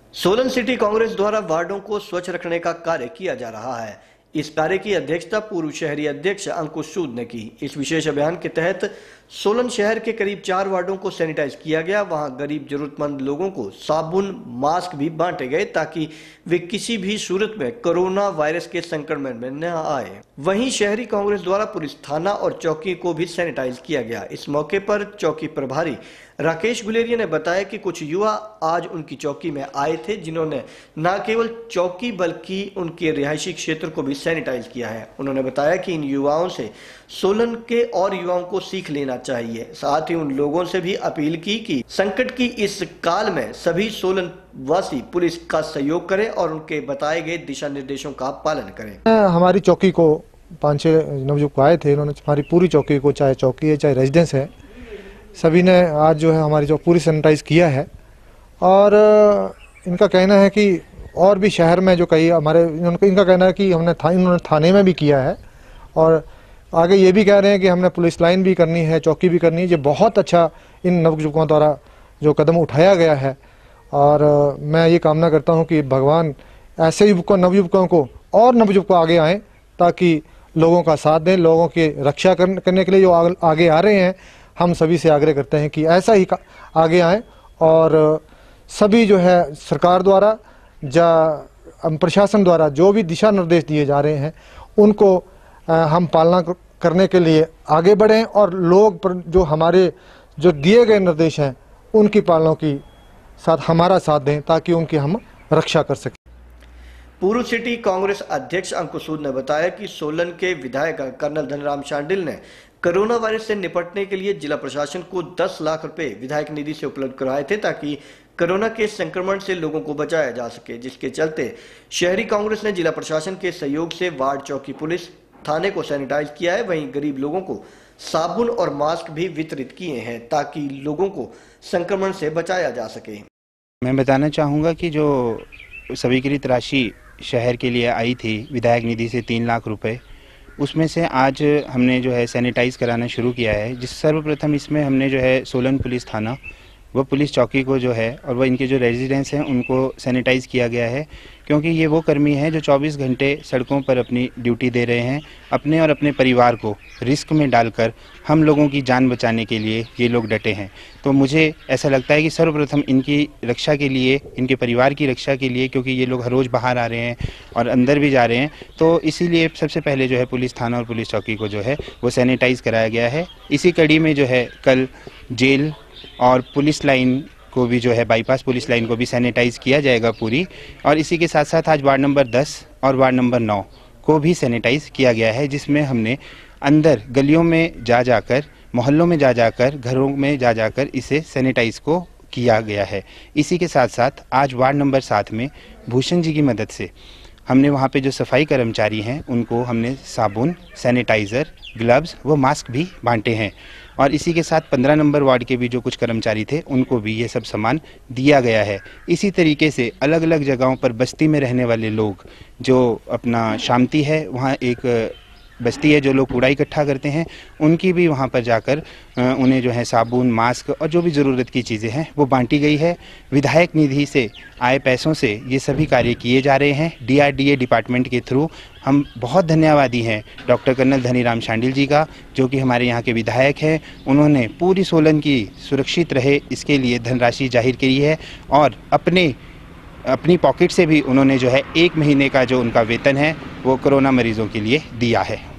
Solan city Congress द्वारा वार्डों को स्वच्छ रखने का कार्य किया जा रहा है। इस कार्य की अध्यक्षता पूर्व शहरी अध्यक्ष अंकुश सूद ने की। इस विशेष अभियान के तहत सोलन शहर के करीब 4 वार्डों को सैनिटाइज किया गया। वहां गरीब जरूरतमंद लोगों को साबुन, मास्क भी बांटे गए ताकि वे किसी भी सूरत में कोरोना वायरस के संक्रमण में न आए। वहीं शहरी कांग्रेस द्वारा पुलिस थाना और चौकी को भी सैनिटाइज किया गया। इस मौके पर चौकी प्रभारी राकेश गुलेरिया ने बताया कि कुछ युवा आज उनकी चौकी में आए थे, जिन्होंने न केवल चौकी बल्कि उनके रिहायशी क्षेत्र को भी सैनिटाइज किया है। उन्होंने बताया कि इन युवाओं से सोलन के और युवाओं को सीख लेना चाहिए। साथ ही उन लोगों से भी अपील की कि संकट की इस काल में सभी सोलन वासी पुलिस का सहयोग करें और उनके बताए गए दिशा निर्देशों का पालन करें। हमारी चौकी को 5-6 नवयुवक आए थे। इन्होंने हमारी पूरी चौकी को, चाहे चौकी है चाहे रेजिडेंस है, सभी ने आज जो है हमारी जो पूरी सैनिटाइज किया है। और इनका कहना है कि और भी शहर में जो कई हमारे, इनका कहना है कि इन्होंने थाने में भी किया है और आगे ये भी कह रहे हैं कि हमने पुलिस लाइन भी करनी है, चौकी भी करनी है। ये बहुत अच्छा इन नवयुवकों द्वारा जो कदम उठाया गया है और मैं ये कामना करता हूँ कि भगवान ऐसे नवयुवकों को और नवयुवक आगे आएँ ताकि लोगों का साथ दें, लोगों की रक्षा करने के लिए जो आगे आ रहे हैं। हम सभी से आग्रह करते हैं कि ऐसा ही आगे आएँ और सभी जो है सरकार द्वारा प्रशासन द्वारा जो भी दिशा निर्देश दिए जा रहे हैं उनको हम पालना करने के लिए आगे बढ़ें और लोग जो हमारे जो दिए गए निर्देश हैं उनकी पालना की साथ हमारा साथ दें ताकि उनकी हम रक्षा कर सकें। पूर्व सिटी कांग्रेस अध्यक्ष अंकुश सूद ने बताया कि सोलन के विधायक कर्नल धनीराम शांडिल ने कोरोना वायरस से निपटने के लिए जिला प्रशासन को 10 लाख रुपए विधायक निधि से उपलब्ध कराए थे ताकि कोरोना के संक्रमण से लोगों को बचाया जा सके, जिसके चलते शहरी कांग्रेस ने जिला प्रशासन के सहयोग से वार्ड, चौकी, पुलिस थाने को सैनिटाइज किया है। वहीं गरीब लोगों को साबुन और मास्क भी वितरित किए हैं ताकि लोगों को संक्रमण से बचाया जा सके। मैं बताना चाहूँगा कि जो स्वीकृत राशि शहर के लिए आई थी विधायक निधि से 3 लाख रुपए, उसमें से आज हमने जो है सैनिटाइज़ कराना शुरू किया है। जिस सर्वप्रथम इसमें हमने जो है सोलन पुलिस थाना व पुलिस चौकी को जो है और वह इनके जो रेजिडेंस हैं उनको सैनिटाइज़ किया गया है, क्योंकि ये वो कर्मी हैं जो 24 घंटे सड़कों पर अपनी ड्यूटी दे रहे हैं। अपने और अपने परिवार को रिस्क में डालकर हम लोगों की जान बचाने के लिए ये लोग डटे हैं। तो मुझे ऐसा लगता है कि सर्वप्रथम इनकी रक्षा के लिए, इनके परिवार की रक्षा के लिए, क्योंकि ये लोग हर रोज़ बाहर आ रहे हैं और अंदर भी जा रहे हैं, तो इसीलिए सबसे पहले जो है पुलिस थाना और पुलिस चौकी को जो है वो सैनिटाइज़ कराया गया है। इसी कड़ी में जो है कल जेल और पुलिस लाइन को भी जो है बाईपास पुलिस लाइन को भी सैनिटाइज़ किया जाएगा पूरी। और इसी के साथ साथ आज वार्ड नंबर 10 और वार्ड नंबर 9 को भी सैनिटाइज़ किया गया है, जिसमें हमने अंदर गलियों में जाकर, मोहल्लों में जाकर, घरों में जाकर इसे सैनिटाइज़ को किया गया है। इसी के साथ साथ आज वार्ड नंबर 7 में भूषण जी की मदद से हमने वहाँ पे जो सफाई कर्मचारी हैं उनको हमने साबुन, सैनिटाइज़र, ग्लव्स व मास्क भी बांटे हैं। और इसी के साथ 15 नंबर वार्ड के भी जो कुछ कर्मचारी थे उनको भी ये सब सामान दिया गया है। इसी तरीके से अलग अलग जगहों पर बस्ती में रहने वाले लोग, जो अपना शांति है वहाँ एक बस्ती है, जो लोग कूड़ा इकट्ठा करते हैं, उनकी भी वहाँ पर जाकर उन्हें जो है साबुन, मास्क और जो भी ज़रूरत की चीज़ें हैं वो बांटी गई है। विधायक निधि से आए पैसों से ये सभी कार्य किए जा रहे हैं। DRDA डिपार्टमेंट के थ्रू हम बहुत धन्यवादी हैं डॉक्टर कर्नल धनीराम शांडिल जी का, जो कि हमारे यहाँ के विधायक हैं। उन्होंने पूरी सोलन की सुरक्षित रहे इसके लिए धनराशि जाहिर की है और अपनी पॉकेट से भी उन्होंने जो है 1 महीने का जो उनका वेतन है वो कोरोना मरीजों के लिए दिया है।